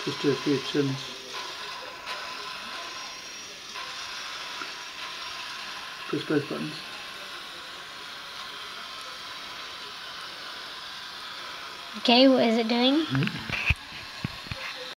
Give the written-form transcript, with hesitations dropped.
Just do a few trims. Push both buttons. Okay, what is it doing?